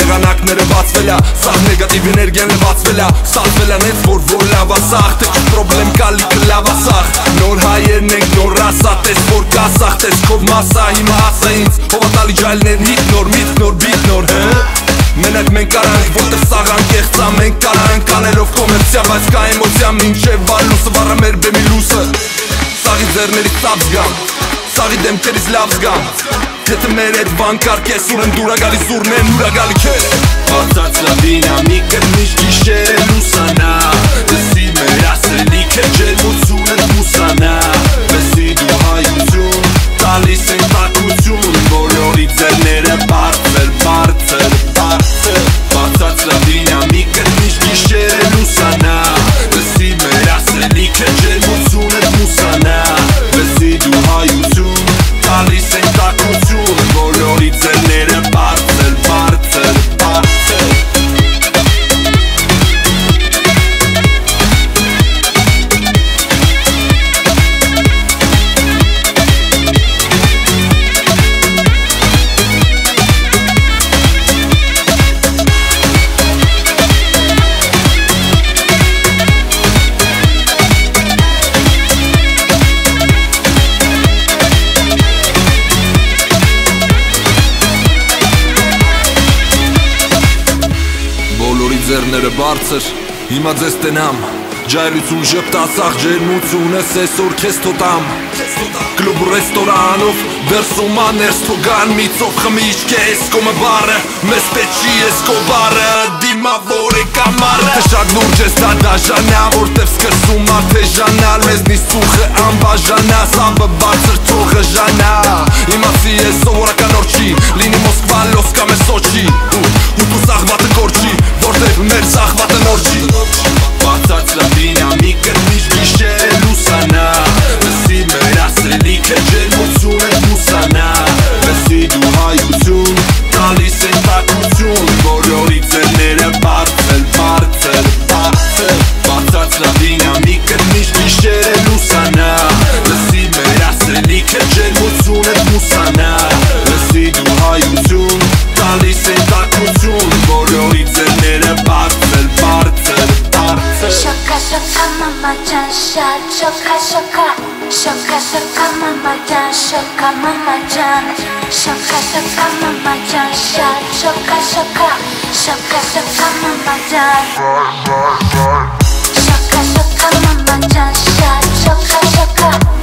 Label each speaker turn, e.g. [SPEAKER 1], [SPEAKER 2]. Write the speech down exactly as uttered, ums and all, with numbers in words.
[SPEAKER 1] եղանակները բացվել է, սաղ նեգատիվ էներգիան լվացվել է, ստացվել է նենց որ որ լավ ասախ, թե չի պրոբլեմ կալիքը լավ ասախ, նոր հայերն ենք նոր ասա, տես որ կասախ, տես քով մասա, հիմա ասա ինձ, հովատալի ջայլներ հիտ նոր, միտ նոր, բիտ նոր, հը Մենակ մենք կարանք, որտեղ սաղան կեղծա, մենք կարանք անելով կոմերցիա, բայց կա էմոցիա, մինչև վալուսը, վառը մեր բեմի լուսը Սաղի ձերներից ծապ զգամ, սաղի դեմքերից լավ զգամ Եթե մեր էդ վանկար կես ուրն դուրա գալի զուրնեն ուրա գալի կեր Բացած լա դինամիկը միշտ գիշեր է լուսանա Դսի մեր ասելիք է ջերմություն է մուսանա Մեսի դու հայություն, տալիս են տակություն Բոլորի ձերները բարձր, բարձր, բարձր Բացած լա դինամիկը միշտ գիշեր է լուսանա Դսի մեր ասելիք է ջերմություն է մուսանա Մեսի դու հայություն, տալիս են տակություն Բոլորի ձերները բարձր, բարձր, բարձր Ձերները բարձր, հիմա ձեզ տենամ Ջայլություն ժպտասախ ջերմություն ես այսօր քեզ թոտամ Կլուբ ռեստորանով դրսում աներս թոգան միծով խմիչք է էսկոմը բարը Մեզ պեչի էսկոբարը դիմավոր է կամարը Շատ լուրջ ես դա դաժանա որտև սկսում աթեժանալ Մեզնից ծուխը անբաժանա սամբը բարձր թողը ժանա Իմացի ես սովորական օրչի լինի Մոսկվա լոսկա մեզ սոչի Ու դու սաղվատը կորչի որտև մեր սաղվատը նորչի Բացած լա դինամիկը միշտ գիշեր է լուսանա Մսի մեր ասելիքը ջերմություն է մուսանա Մսի դու հայություն, տալիս են տակություն Բոլորի ձերները բարձր, բարձր, բարձր Բացած լա դինամիկը միշտ գիշեր է լուսանա Մսի մեր ասելիքը ջերմություն է մուսանա Մսի դու հայություն, տալիս են տակություն Բոլորի ձերները բարձր, բարձր, բարձր
[SPEAKER 2] Շոկա, շոկա, մամա ջան, շատ շոկա, շոկա Շոկա, շոկա, մամա ջան, շոկա, մամա ջան Շոկա, շոկա, մամա ջան, շատ շոկա, շոկա Շոկա, շոկա, մամա ջան Շոկա, շոկա, մամա ջան, շատ շոկա, շոկա